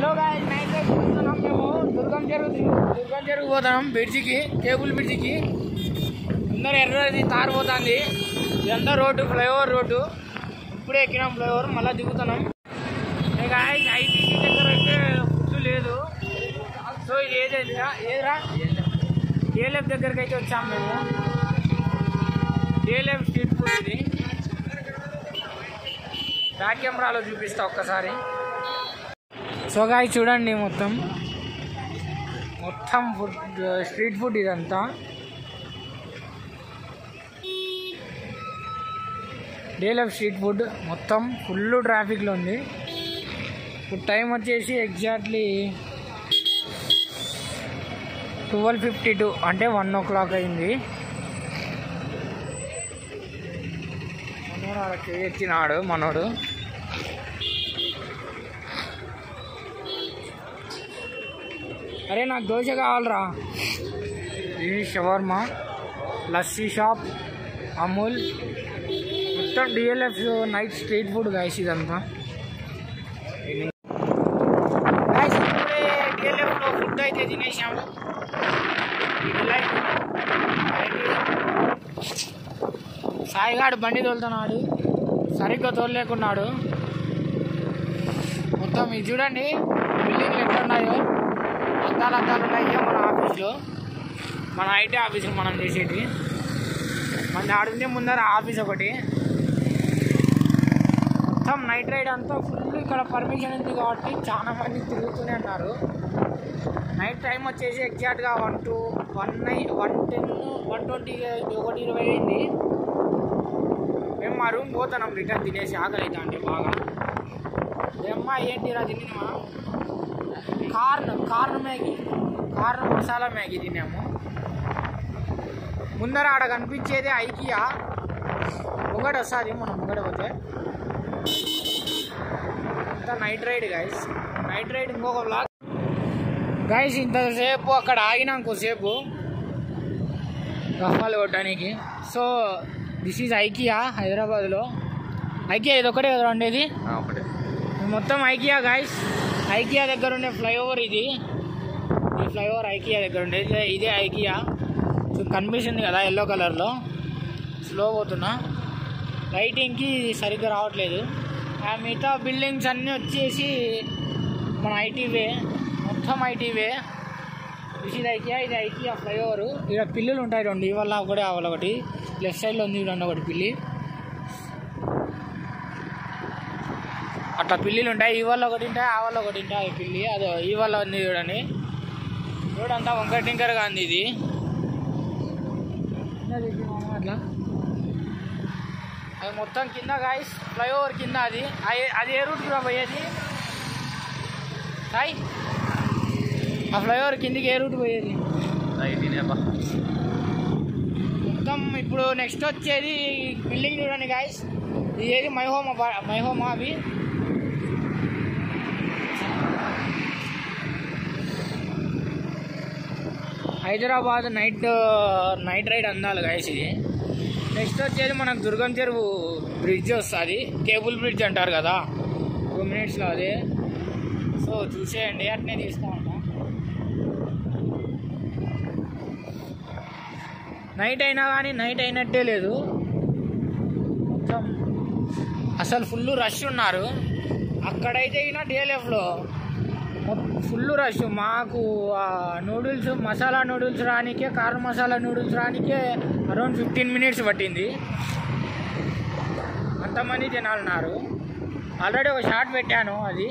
Hello guys, night ride చూస్తున్నాం మేము. దుర్గం చెరువు పోతున్నాం, బ్రిడ్జికి, కేబుల్ బ్రిడ్జికి. అందరూ ఎర్రది తారు పోతుంది. ఇదంతా రోడ్డు, ఫ్లైఓవర్ రోడ్డు. ఇప్పుడే ఎక్కినాం ఫ్లైఓవర్, మళ్ళీ దిగుతున్నాం. గాయ్స్, ఐటీసీ దగ్గర అయితే ఫుడ్ లేదు. సో ఇది ఏదిరా డిఎల్ఎఫ్ దగ్గరికి అయితే వచ్చాము మేము. డిఎల్ఎఫ్ స్ట్రీట్ ఫుడ్ ఇది. బ్యాక్ కెమెరాలో చూపిస్తా ఒక్కసారి. సో గాయ్స్ చూడండి, మొత్తం ఫుడ్, స్ట్రీట్ ఫుడ్ ఇదంతా. డిఎల్ఎఫ్ స్ట్రీట్ ఫుడ్ మొత్తం ఫుల్ ట్రాఫిక్లో ఉంది. ఇప్పుడు టైం వచ్చేసి ఎగ్జాక్ట్లీ 12:52, అంటే 1 o'clock అయింది. మనోడు అక్కడికి ఎక్కినాడు మనోడు. అరే నాకు దోశ కావాలరా. ఇది షవర్మా, లస్సీ షాప్, అమూల్, మొత్తం DLF night street food guys ఇదంతా. గాయస్ ఇప్పుడే డిఎల్ఎఫ్లో ఫుడ్ అయితే తినేసాము. సాయిగాడు బండి తోలుతున్నాడు, సరిగ్గా తోలలేకున్నాడు. మొత్తం ఇది చూడండి, బిల్డింగ్లు ఎట్లున్నాయో. అద్దాలు ఉన్నాయి మన ఆఫీస్లో, మన ఐటీ ఆఫీస్లో మనం చేసేది. మన ఆడుంది ముందర ఆఫీస్ ఒకటి. మొత్తం నైట్ రైడ్ అంతా ఫుల్. ఇక్కడ పర్మిషన్ ఉంది కాబట్టి చాలా మంది తిరుగుతూనే ఉన్నారు. నైట్ టైం వచ్చేసి ఎగ్జాక్ట్గా 1:10, 1:20 అయింది. మేము మా రూమ్ పోతున్నాం రిటర్న్ తినేసి. ఆకలి అవుతా అండి బాగా. ఏమ్మా ఏంటిరా తిన్నామా? కార్న్ మసాలా మ్యాగీ తిన్నాము. ముందర ఆడ కనిపించేది ఐకియా. ముంగడ వస్తుంది, మనం ముంగడ పోతే. అంతా night ride guys. Night ride ఇంకొక బ్లాగ్ గైస్. ఇంతసేపు అక్కడ ఆగినా ఇంకోసేపు రఫాలు కొట్టడానికి. సో దిస్ ఈజ్ ఐకియా హైదరాబాద్లో. ఐకియా ఇది ఒకటే కదా ఉండేది, మొత్తం ఐకియా గైస్. ఐకియా దగ్గర ఉండే ఫ్లైఓవర్ ఇది. ఈ ఫ్లైఓవర్ ఐకియా దగ్గర ఉండేది. ఇదే ఐకియా. సో కనిపిస్తుంది కదా ఎల్లో కలర్లో. స్లో పోతున్నా, లైటింగ్కి సరిగ్గా రావట్లేదు. ఆ మిగతా బిల్డింగ్స్ అన్నీ వచ్చేసి మన ఐటీవే, మొత్తం ఐటీవే. ఇది ఐకియా, ఇది ఐకియా ఫ్లైఓవర్. ఇక్కడ పిల్లులు ఉంటాయి రెండు, ఇవాళ ఒకటి ఆవాల ఒకటి. లెఫ్ట్ సైడ్లో ఉంది చూడండి ఒకటి పిల్లి. అట్లా పిల్లిలు ఉంటాయి, ఇవాళ ఒకటి ఉంటాయి, ఆవాల ఒకటి ఉంటాయి. పిల్లి అదో ఇవాళ ఉంది చూడండి. రోడ్ అంతా వంకర టింకరగా ఉంది. ఇది అట్లా అది మొత్తం కింద గాయస్, ఫ్లైఓవర్ కింద. అది ఏ రూట్ కూడా పోయేది సాయి? ఆ ఫ్లైఓవర్ కిందికి ఏ రూట్ పోయేది మొత్తం. ఇప్పుడు నెక్స్ట్ వచ్చేది బిల్డింగ్ చూడండి గాయస్. ఇది ఏది మై హోమ్ అవి. హైదరాబాద్ నైట్ రైడ్ అందాలి గాయస్ ఇది. నెక్స్ట్ వచ్చేది మనకు దుర్గం చెరువు బ్రిడ్జ్ వస్తుంది, కేబుల్ బ్రిడ్జ్ అంటారు కదా, 2 minutesలో అదే. సో చూసేయండి, అట్నే తీస్తూ ఉంటాం. నైట్ అయినా కానీ నైట్ అయినట్టే లేదు. మొత్తం అసలు ఫుల్ రష్ ఉన్నారు. అక్కడైతే అయినా డిఎల్ఎఫ్లో ఫుల్ రష్. మాకు నూడిల్స్, మసాలా నూడిల్స్ రానికే, కార్న్ మసాలా నూడిల్స్ రానికే అరౌండ్ 15 minutes పట్టింది. అంతమంది జనాలు ఉన్నారు. ఆల్రెడీ ఒక షాట్ పెట్టాను, అది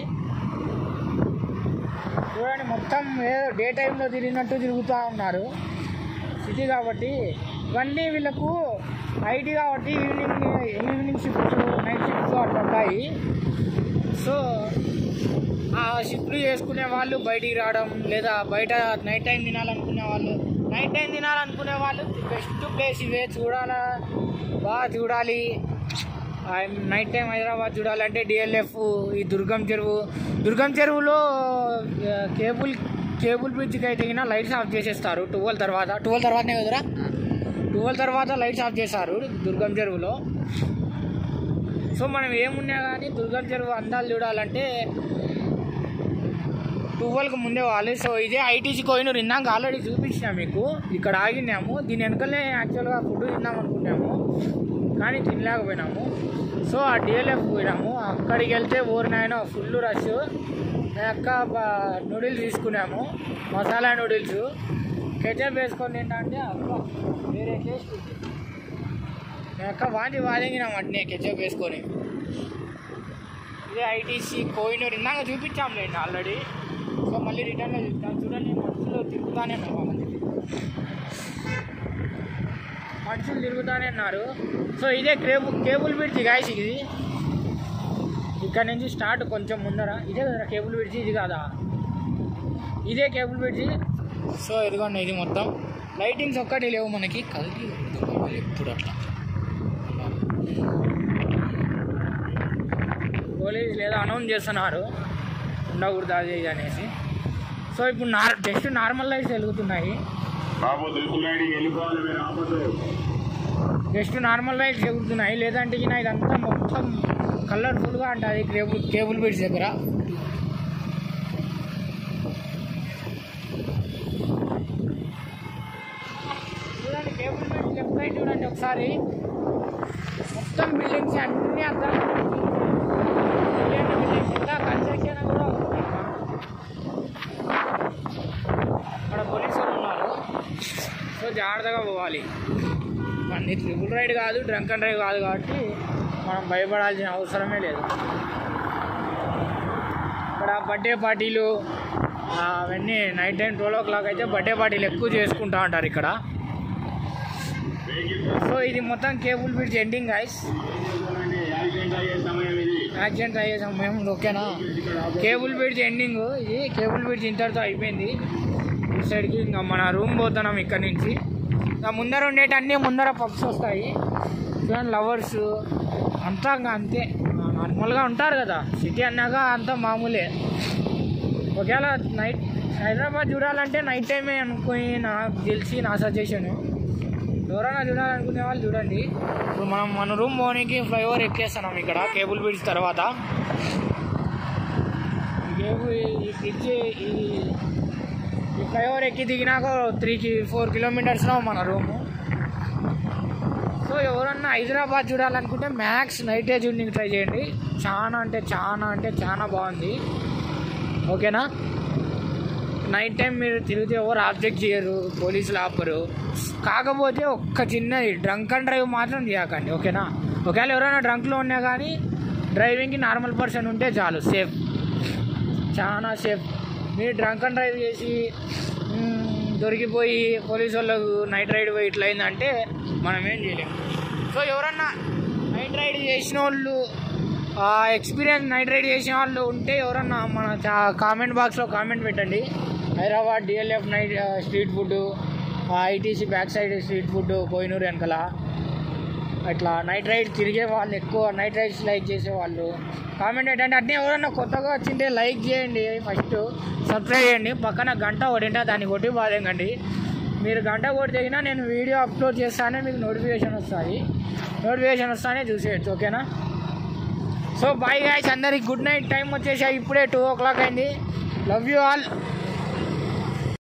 చూడండి. మొత్తం ఏదో డే టైంలో తిరిగినట్టు తిరుగుతూ ఉన్నారు. సిటీ కాబట్టి ఇవన్నీ వీళ్ళకు ఐటీ కాబట్టి ఈవినింగ్ షిఫ్ట్స్, నైట్ షిఫ్ట్స్ అట్లా ఉంటాయి. సో ఆ షిఫ్ట్లు చేసుకునే వాళ్ళు బయటికి రావడం, లేదా బయట నైట్ టైం తినాలనుకునే వాళ్ళు బెస్ట్ ప్లేస్ ఇవే. బాగా చూడాలి. నైట్ టైం హైదరాబాద్ చూడాలంటే డిఎల్ఎఫ్, ఈ దుర్గం చెరువులో కేబుల్ బ్రిడ్జ్కి అయితే లైట్స్ ఆఫ్ చేసేస్తారు 12 తర్వాతనే కదరా. 12 తర్వాత లైట్స్ ఆఫ్ చేశారు దుర్గం చెరువులో. సో మనం ఏమున్నా కానీ దుర్గం చెరువు అందాలు చూడాలంటే 12కి ముందే పోవాలి. సో ఇదే ఐటీసీ కోహినూర్ ఇందాక ఆల్రెడీ చూపించినా మీకు. ఇక్కడ ఆగినాము. దీని వెనకలే యాక్చువల్గా ఫుడ్ తిందాం అనుకున్నాము కానీ తినలేకపోయినాము. సో ఆ డిఎల్ఎఫ్ పోయినాము. అక్కడికి వెళ్తే ఊరినాయన ఫుల్ రష్. అక్క నూడిల్స్ తీసుకున్నాము, మసాలా నూడిల్స్. కెచప్ వేసుకొని తింటే అబ్బా వేరే టేస్ట్ ఉంది. అక్క వాదింగినాం అట్నే కెచప్ వేసుకొని. ఇదే ఐటీసీ కోహినూర్ ఇందాక చూపించాంలేండి ఆల్రెడీ. సో మళ్ళీ రిటర్న్లో చూపిస్తాను. చూడండి మనుషులు తిరుగుతానే ఉన్నారు, మనుషులు తిరుగుతానే ఉన్నారు. సో ఇదే కేబుల్ బ్రిడ్జి గాయస్. ఇది ఇక్కడ నుంచి స్టార్ట్ కొంచెం ముందర. ఇదే కదా కేబుల్ బ్రిడ్జి, ఇది కాదా? ఇదే కేబుల్ బ్రిడ్జి. సో ఇదిగోండి ఇది మొత్తం. లైటింగ్స్ ఒక్కటి లేవు మనకి, కలిగి ఎప్పుడు అట్లా. పోలీసు లేదా అనౌన్స్ చేస్తున్నారు ఉండకూడదు అది ఇది అనేసి. సో ఇప్పుడు జస్ట్ నార్మల్ లైట్స్ వెలుగుతున్నాయి. జస్ట్ నార్మల్ లైట్స్ వెలుగుతున్నాయి. లేదంటే ఇదంతా మొత్తం కలర్ఫుల్గా ఉంటుంది కేబుల్ బ్రిడ్జ్ దగ్గర. చూడండి కేబుల్ బ్రిడ్జ్ లెఫ్ట్ సైడ్ చూడండి ఒకసారి. మొత్తం బిల్డింగ్స్ అన్నీ అర్థం బిల్డింగ్స్ ఇంకా కన్స్ట్రక్షన్ కూడా అవుతుంది. అక్కడ పోలీసులు ఉన్నారు. సో జాగ్రత్తగా పోవాలి. అన్ని ట్రిపుల్ రైడ్ కాదు, డ్రంక్ అండ్ డ్రైవ్ కాదు కాబట్టి మనం భయపడాల్సిన అవసరమే లేదు. ఇక్కడ బర్త్డే పార్టీలు అవన్నీ నైట్ టైం 12 o'clock అయితే బర్త్డే పార్టీలు ఎక్కువ చేసుకుంటూ ఉంటారు ఇక్కడ. సో ఇది మొత్తం cable bridge ending guys. Accident అయ్యే సమయం ఓకేనా. కేబుల్ బ్రిడ్జ్ ఎండింగ్ ఇది. కేబుల్ బ్రిడ్జ్ ఇంతటితో అయిపోయింది. ఈ సైడ్కి ఇంకా మన రూమ్ పోతున్నాం ఇక్కడ నుంచి. ముందర ఉండేటన్నీ ముందర పబ్స్ వస్తాయి. చూడండి లవర్స్ అంతా ఇంకా అంతే నార్మల్గా ఉంటారు కదా. సిటీ అన్నాక అంతా మామూలే. ఒకవేళ నైట్ హైదరాబాద్ చూడాలంటే నైట్ టైమే అనుకుని నాకు తెలిసి నా సజెషన్. ఎవరైనా చూడాలనుకునే వాళ్ళు చూడండి. ఇప్పుడు మనం మన రూమ్ పోనీకి ఫ్లైఓవర్ ఎక్కేస్తున్నాం ఇక్కడ కేబుల్ బ్రిడ్జ్ తర్వాత. ఈ బ్రిడ్జ్ ఈ ఫ్లైఓవర్ ఎక్కి దిగినాక 3-4 kilometers మన రూము. సో ఎవరన్నా హైదరాబాద్ చూడాలనుకుంటే మ్యాక్స్ నైటే చూడడానికి ట్రై చేయండి. చాలా బాగుంది ఓకేనా. నైట్ టైం మీరు తిరిగితే ఎవరు ఆబ్జెక్ట్ చేయరు, పోలీసులు ఆపరు. కాకపోతే ఒక్క చిన్నది డ్రంక్ అండ్ డ్రైవ్ మాత్రం చేయకండి ఓకేనా. ఒకవేళ ఎవరైనా డ్రంక్లో ఉన్నా కానీ డ్రైవింగ్కి నార్మల్ పర్సన్ ఉంటే చాలు, సేఫ్, చాలా సేఫ్. మీరు డ్రంక్ అండ్ డ్రైవ్ చేసి దొరికిపోయి పోలీసు వాళ్ళకు నైట్ రైడ్ పోయి ఇట్లా అయిందంటే మనం ఏం చేయలేము. సో ఎవరన్నా నైట్ రైడ్ చేసిన వాళ్ళు, ఎక్స్పీరియన్స్ నైట్ రైడ్ చేసిన వాళ్ళు ఉంటే ఎవరన్నా మన కామెంట్ బాక్స్లో కామెంట్ పెట్టండి. Hyderabad DLF night street food, ITC back side street food Kohinoor వెనకాల అట్లా నైట్ రైడ్ తిరిగే వాళ్ళు, ఎక్కువ నైట్ రైడ్స్ లైక్ చేసే వాళ్ళు కామెంట్ ఏంటంటే అట్నే ఎవరన్నా కొత్తగా వచ్చింటే లైక్ చేయండి, ఫస్ట్ సబ్స్క్రైబ్ చేయండి, పక్కన గంట కొట్టింటే దాన్ని కొట్టి బాధేయండి. మీరు గంట కొట్టి తెగినా నేను వీడియో అప్లోడ్ చేస్తానే మీకు నోటిఫికేషన్ వస్తానే చూసేయచ్చు ఓకేనా. సో బాయ్ గాయ్స్, అందరికి గుడ్ నైట్. టైం వచ్చేసి ఇప్పుడే 2 o'clock అయింది. Love you all.